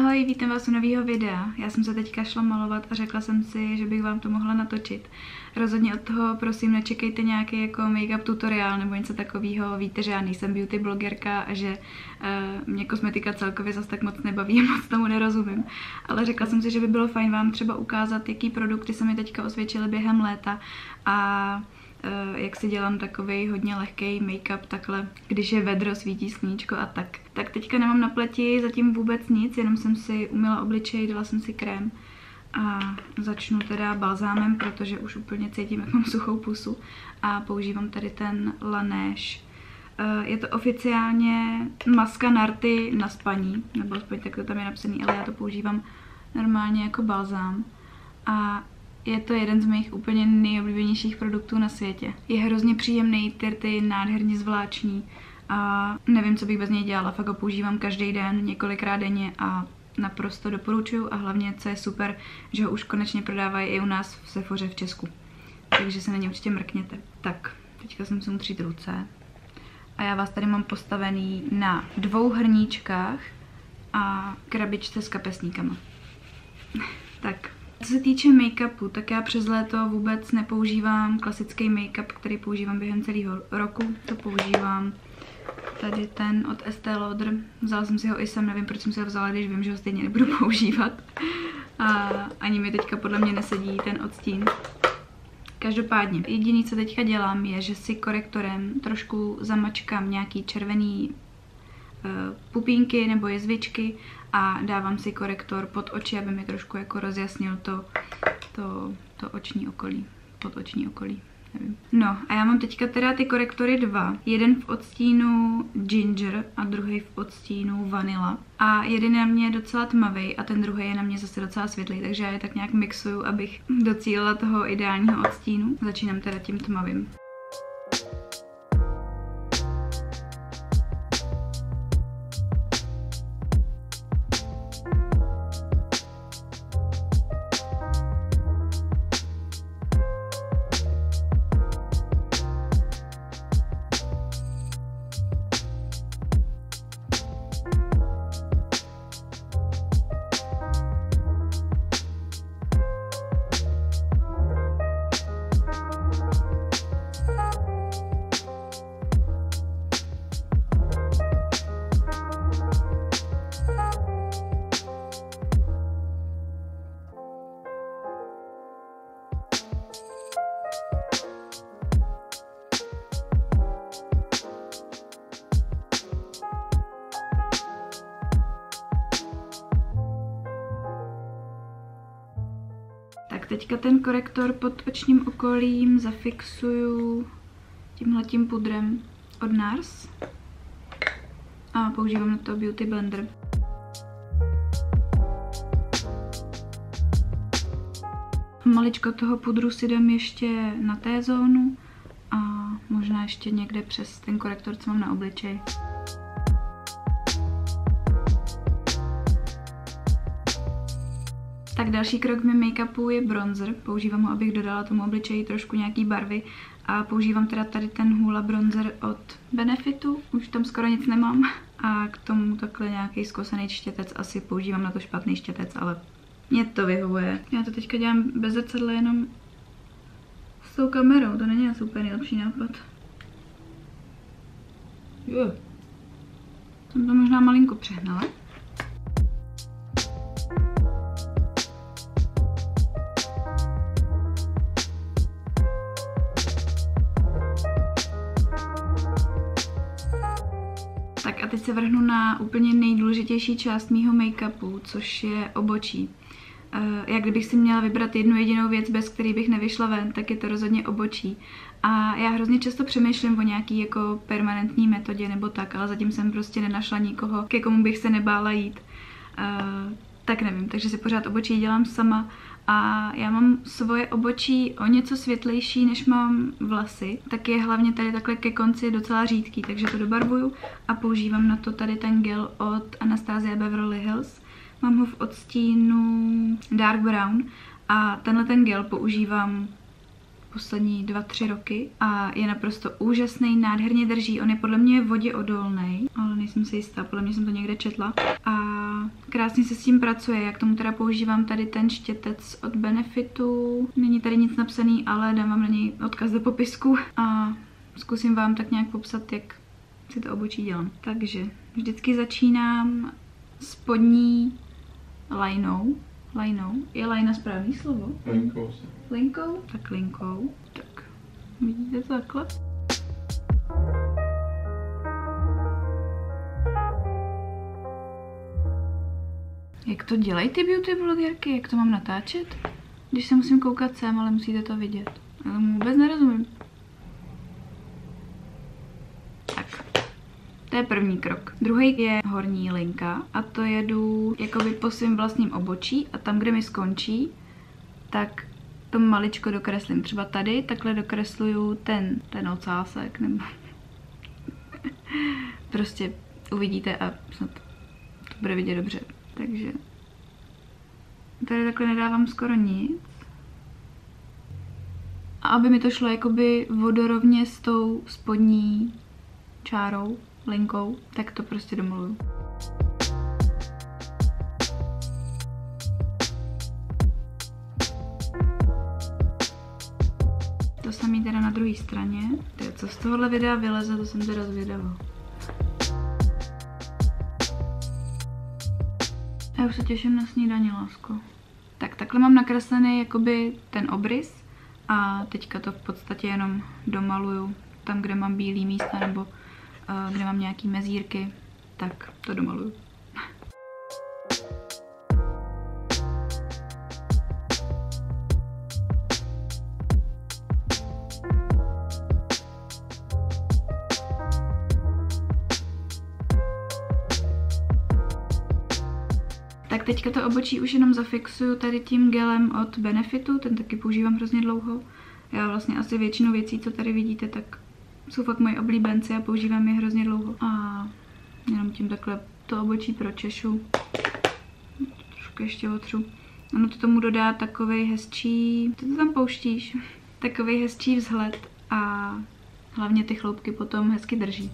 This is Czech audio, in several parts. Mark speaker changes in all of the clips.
Speaker 1: Ahoj, vítám vás u nového videa. Já jsem se teďka šla malovat a řekla jsem si, že bych vám to mohla natočit. Rozhodně od toho prosím nečekejte nějaký jako make-up tutoriál nebo něco takového. Víte, že já nejsem beauty blogerka a že mě kosmetika celkově zase tak moc nebaví a moc tomu nerozumím. Ale řekla jsem si, že by bylo fajn vám třeba ukázat, jaký produkty se mi teďka osvědčily během léta a jak si dělám takovej hodně lehký make-up takhle, když je vedro, svítí sluníčko a tak. Tak teďka nemám na pleti zatím vůbec nic, jenom jsem si umyla obličej, dala jsem si krém a začnu teda balzámem, protože už úplně cítím, jak mám suchou pusu a používám tady ten Laneige. Je to oficiálně maska na rty na spaní, nebo aspoň tak to tam je napsaný, ale já to používám normálně jako balzám a je to jeden z mých úplně nejoblíbenějších produktů na světě. Je hrozně příjemný, ty rty nádherně zvláční a nevím, co bych bez něj dělala. Fakt ho používám každý den, několikrát denně a naprosto doporučuju a hlavně, co je super, že ho už konečně prodávají i u nás v Sephoře v Česku. Takže se na ně určitě mrkněte. Tak, teďka jsem si utřít ruce a já vás tady mám postavený na 2 hrníčkách a krabičce s kapesníkama. Tak. Co se týče make-upu, tak já přes léto vůbec nepoužívám klasický make-up, který používám během celého roku. To používám tady ten od Estée Lauder. Vzala jsem si ho i sem, nevím, proč jsem si ho vzala, když vím, že ho stejně nebudu používat. A ani mi teďka podle mě nesedí ten odstín. Každopádně, jediné, co teďka dělám, je, že si korektorem trošku zamačkám nějaký červený pupínky nebo jezvičky a dávám si korektor pod oči, aby mi trošku jako rozjasnil to oční okolí, podoční okolí, nevím. No a já mám teďka teda ty korektory 2, jeden v odstínu Ginger a druhý v odstínu Vanilla a jeden je na mě docela tmavý a ten druhý je na mě zase docela světlý, takže já je tak nějak mixuju, abych docílila toho ideálního odstínu. Začínám teda tím tmavým. Tak teďka ten korektor pod očním okolím zafixuju tímhletím pudrem od NARS a používám na to Beauty Blender. Maličko toho pudru si dám ještě na T-zónu a možná ještě někde přes ten korektor, co mám na obličeji. Tak další krok v mém make-upu je bronzer. Používám ho, abych dodala tomu obličeji trošku nějaký barvy a používám teda tady ten Hoola bronzer od Benefitu. Už tam skoro nic nemám. A k tomu takhle nějaký zkosený štětec. Asi používám na to špatný štětec, ale mě to vyhovuje. Já to teďka dělám bez zrcadla jenom s tou kamerou. To není asi úplně nejlepší nápad. Jo. Jsem to možná malinko přehnala. Tak a teď se vrhnu na úplně nejdůležitější část mýho make-upu, což je obočí. Jak kdybych si měla vybrat jednu jedinou věc, bez které bych nevyšla ven, tak je to rozhodně obočí. A já hrozně často přemýšlím o nějaký jako permanentní metodě nebo tak, ale zatím jsem prostě nenašla nikoho, ke komu bych se nebála jít. Tak nevím, takže si pořád obočí dělám sama a já mám svoje obočí o něco světlejší, než mám vlasy, tak je hlavně tady takhle ke konci docela řídký, takže to dobarvuju a používám na to tady ten gel od Anastasia Beverly Hills. Mám ho v odstínu Dark Brown a tenhle ten gel používám poslední 2-3 roky a je naprosto úžasný, nádherně drží. On je podle mě voděodolný, ale nejsem si jistá, podle mě jsem to někde četla. A krásně se s tím pracuje. Já k tomu teda používám tady ten štětec od Benefitu. Není tady nic napsaný, ale dám vám na něj odkaz do popisku a zkusím vám tak nějak popsat, jak si to obočí dělám. Takže vždycky začínám spodní linou. Je lajna správný slovo?
Speaker 2: Linkou.
Speaker 1: Linkou? Tak linkou. Tak vidíte to takhle? Jak to dělají ty beauty blogerky? Jak to mám natáčet? Když se musím koukat sem, ale musíte to vidět. Já tomu vůbec nerozumím. Tak. To je první krok. Druhý je horní linka a to jedu jakoby po svým vlastním obočí a tam, kde mi skončí, tak to maličko dokreslím. Třeba tady takhle dokresluju ten ocásek, nebo prostě uvidíte a snad to bude vidět dobře. Takže tady takhle nedávám skoro nic. A aby mi to šlo jakoby vodorovně s tou spodní čárou, linkou, tak to prostě domluju. To samý teda na druhé straně. Co z tohohle videa vyleze, to jsem teda zvědavá. Já už se těším na snídani, lásko. Tak takhle mám nakreslený jakoby ten obrys a teďka to v podstatě jenom domaluju tam, kde mám bílý místa nebo kde mám nějaký mezírky, tak to domaluju. Tak teďka to obočí už jenom zafixuju tady tím gelem od Benefitu, ten taky používám hrozně dlouho. Já vlastně asi většinu věcí, co tady vidíte, tak jsou fakt moji oblíbenci a používám je hrozně dlouho. A jenom tím takhle to obočí pročešu. Trošku ještě otřu. Ono to tomu dodá takovej hezčí, ty to tam pouštíš, takovej hezčí vzhled a hlavně ty chloupky potom hezky drží.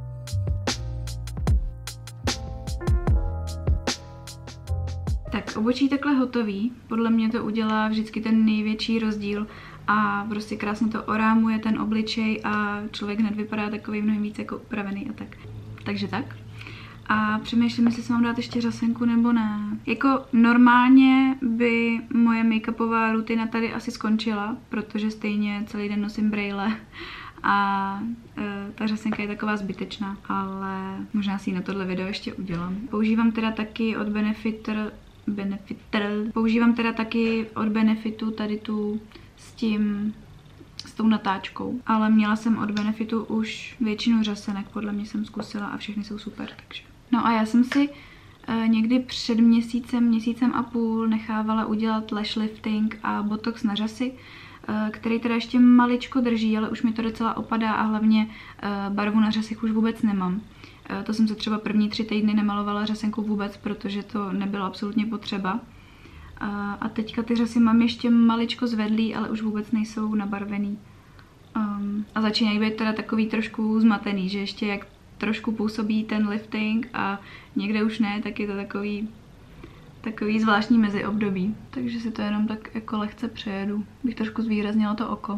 Speaker 1: Tak obočí takhle hotový, podle mě to udělá vždycky ten největší rozdíl a prostě krásně to orámuje ten obličej a člověk hned vypadá takový mnohem víc jako upravený a tak. Takže tak. A přemýšlím, jestli se mám dát ještě řasenku nebo ne. Jako normálně by moje make-upová rutina tady asi skončila, protože stejně celý den nosím brejle a ta řasenka je taková zbytečná, ale možná si ji na tohle video ještě udělám. Používám teda taky od Používám teda taky od Benefitu tady tu s tou natáčkou, ale měla jsem od Benefitu už většinu řasenek, podle mě jsem zkusila a všechny jsou super, takže. No a já jsem si někdy před měsícem a půl nechávala udělat lash lifting a botox na řasy, který teda ještě maličko drží, ale už mi to docela opadá a hlavně barvu na řasech už vůbec nemám. To jsem se třeba první 3 týdny nemalovala řasenku vůbec, protože to nebylo absolutně potřeba. A teďka ty řasy mám ještě maličko zvedlý, ale už vůbec nejsou nabarvený. A začínají být teda takový trošku zmatený, že ještě jak trošku působí ten lifting a někde už ne, tak je to takový zvláštní meziobdobí. Takže si to jenom tak jako lehce přejedu. Bych trošku zvýraznila to oko.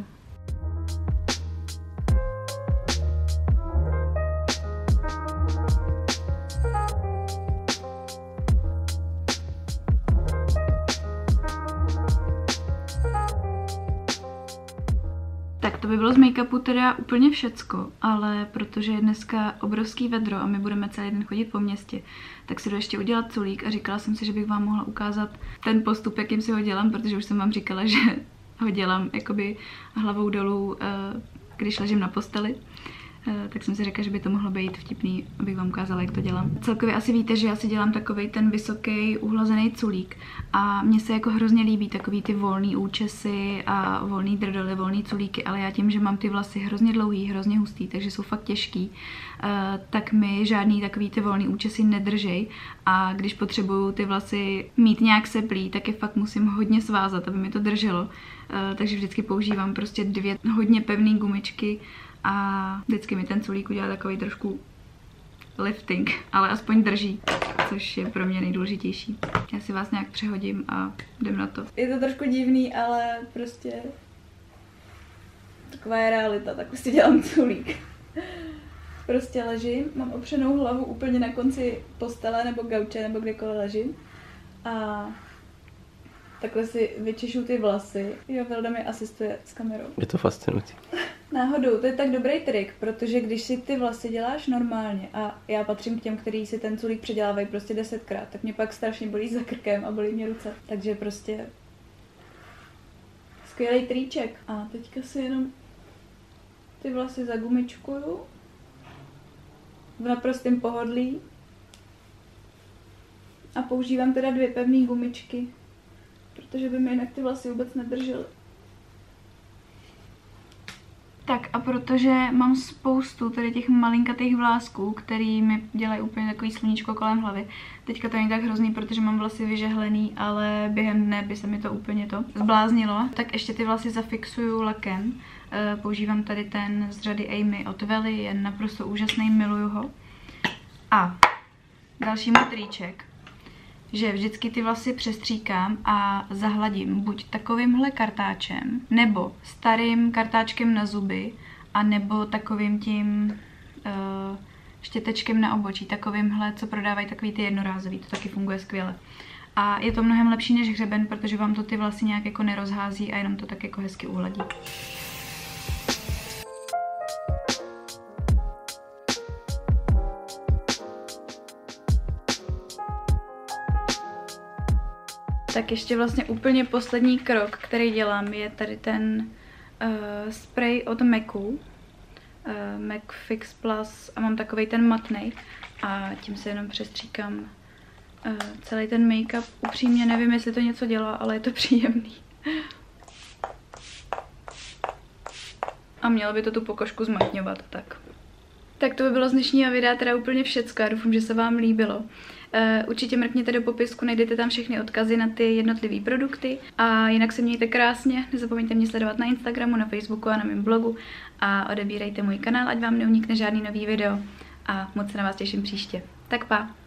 Speaker 1: Tak to by bylo z make-upu teda úplně všecko, ale protože je dneska obrovský vedro a my budeme celý den chodit po městě, tak si jdu ještě udělat culík a říkala jsem si, že bych vám mohla ukázat ten postup, jakým si ho dělám, protože už jsem vám říkala, že ho dělám jakoby hlavou dolů, když ležím na posteli. Tak jsem si řekla, že by to mohlo být vtipný, abych vám ukázala, jak to dělám. Celkově asi víte, že já si dělám takovej ten vysoký uhlazený culík a mně se jako hrozně líbí takový ty volný účesy a volný drdoly, volný culíky, ale já tím, že mám ty vlasy hrozně dlouhý, hrozně hustý, takže jsou fakt těžký, tak mi žádný takový ty volný účesy nedržej a když potřebuju ty vlasy mít nějak seplý, tak je fakt musím hodně svázat, aby mi to drželo. Takže vždycky používám prostě 2 hodně pevné gumičky a vždycky mi ten culík udělá takový trošku lifting, ale aspoň drží, což je pro mě nejdůležitější. Já si vás nějak přehodím a jdem na to. Je to trošku divný, ale prostě taková je realita, tak si dělám culík. Prostě ležím, mám opřenou hlavu úplně na konci postele nebo gauče nebo kdekoliv ležím a takhle si vyčešu ty vlasy. Jo, Vilda mi asistuje s kamerou.
Speaker 2: Je to fascinující.
Speaker 1: Náhodou, to je tak dobrý trik, protože když si ty vlasy děláš normálně a já patřím k těm, kteří si ten culík předělávají prostě 10krát, tak mě pak strašně bolí za krkem a bolí mě ruce. Takže prostě skvělý triček. A teďka si jenom ty vlasy zagumičkuju v naprostém pohodlí a používám teda 2 pevné gumičky, protože by mi jinak ty vlasy vůbec nedržely. Tak a protože mám spoustu tady těch malinkatých vlásků, který mi dělají úplně takový sluníčko kolem hlavy. Teďka to není tak hrozný, protože mám vlasy vyžehlený, ale během dne by se mi to úplně zbláznilo. Tak ještě ty vlasy zafixuju lakem. Používám tady ten z řady Amy od Welly, je naprosto úžasný, miluju ho. A další můj triček, že vždycky ty vlasy přestříkám a zahladím buď takovýmhle kartáčem, nebo starým kartáčkem na zuby, a nebo takovým tím štětečkem na obočí, takovýmhle, co prodávají takový ty jednorázový, to taky funguje skvěle. A je to mnohem lepší než hřeben, protože vám to ty vlasy nějak jako nerozhází a jenom to tak jako hezky uhladí. Tak ještě vlastně úplně poslední krok, který dělám, je tady ten spray od MACu, MAC Fix Plus, a mám takovej ten matnej a tím se jenom přestříkám celý ten make-up. Upřímně nevím, jestli to něco dělá, ale je to příjemný. A mělo by to tu pokožku zmatňovat, tak. Tak to by bylo z dnešního videa teda úplně všecko, já doufám, že se vám líbilo. Určitě mrkněte do popisku, najdete tam všechny odkazy na ty jednotlivé produkty a jinak se mějte krásně, nezapomeňte mě sledovat na Instagramu, na Facebooku a na mém blogu a odebírejte můj kanál, ať vám neunikne žádný nový video a moc se na vás těším příště. Tak pa!